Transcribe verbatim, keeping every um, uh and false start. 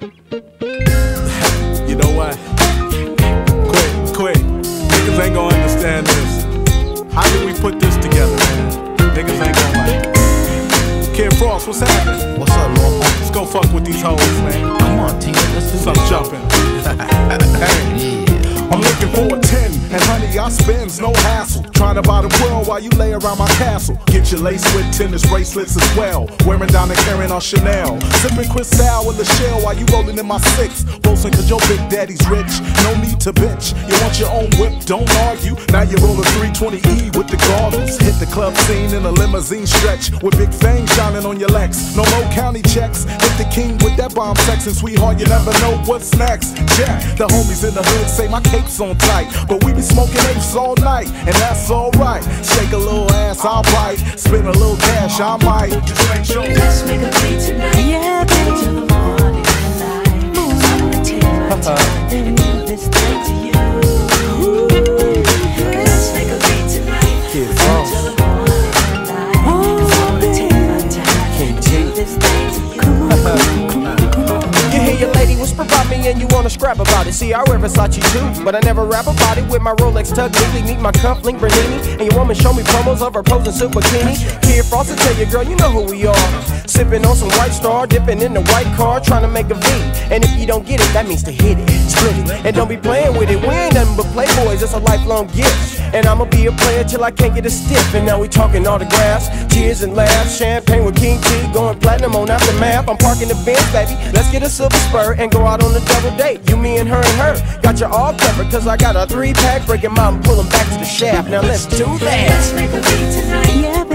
You know what? Quick, quick. Niggas ain't gonna understand this. How did we put this together, man? Niggas ain't gonna like it. Kid Frost, what's happening? What's up, Lord? Let's go fuck with these hoes, man. Come on, team. Let's do Some this. jumping. Hey. Yeah. I'm looking for a ten, and honey, I spends no hassle. Trying to buy the world while you lay around my castle. Get your lace with tennis bracelets as well. Wearing down and carrying on Chanel. Sipping Cristal with the shell while you rolling in my six. Boasting cause your big daddy's rich. No need to bitch. You want your own whip, don't argue. Now you roll a three twenty E with the goggles. Hit the club scene in a limousine stretch. With big fame shining on your Lex. No more county checks. Hit the king with that bomb sex. And sweetheart, you never know what's next. Yeah, the homies in the hood say my cape's on tight. But we be smoking apes all night, and that's alright. Shake a little ass, I'll bite. Spend a little cash, I might. Let's make a beat tonight. Yeah, baby. Till the morning light. 'Cause I'm gonna take my time and do this thing to you. Let's make a beat tonight. Till the morning light. 'Cause I'm gonna take my time and do this thing to you. You hear your lady whisper about me and you wanna scrap about it. See, I wear Versace too, but I never rap about it. With my Rolex tucked neatly, meet my cuff link Bernini. And your woman show me promos of her posing silk bikini. Kid Frost will tell you, girl, you know who we are. Sipping on some White Star, dipping in the white car, trying to make a V. And if you don't get it, that means to hit it, split it. And don't be playing with it, we ain't nothing but playboys, it's a lifelong gift. And I'ma be a player till I can't get a stiff. And now we talking autographs, tears and laughs. Champagne with King T, going platinum on Aftermath. I'm parking the Benz, baby, let's get a silver spur and go out on a double date. You, me, and her and her. Got you all covered, cause I got a three pack. Breaking mom, pull 'em back to the shaft. Now let's do that. Let's make a beat tonight. Yeah, baby.